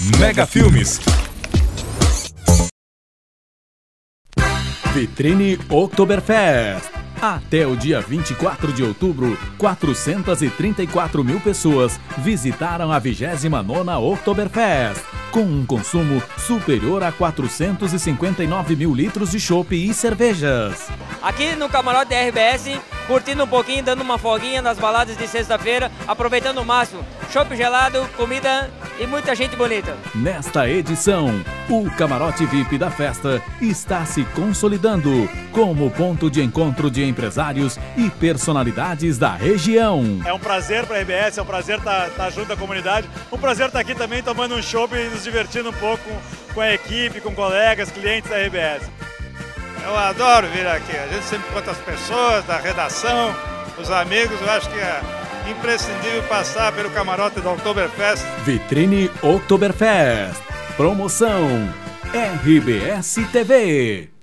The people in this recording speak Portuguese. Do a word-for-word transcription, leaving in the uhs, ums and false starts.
Mega Filmes. Vitrine Oktoberfest. Até o dia vinte e quatro de outubro, quatrocentas e trinta e quatro mil pessoas visitaram a vigésima nona Oktoberfest, com um consumo superior a quatrocentos e cinquenta e nove mil litros de chopp e cervejas. Aqui no camarote da R B S, curtindo um pouquinho, dando uma folguinha nas baladas de sexta-feira, aproveitando o máximo. Chopp gelado, comida e muita gente bonita. Nesta edição, o camarote V I P da festa está se consolidando como ponto de encontro de empresários e personalidades da região. É um prazer para a R B S, é um prazer estar, estar junto à comunidade, um prazer estar aqui também tomando um chopp e nos divertindo um pouco com a equipe, com colegas, clientes da R B S. Eu adoro vir aqui, a gente sempre encontra as pessoas da redação, os amigos, eu acho que é imprescindível passar pelo camarote do Oktoberfest. Vitrine Oktoberfest. Promoção R B S T V.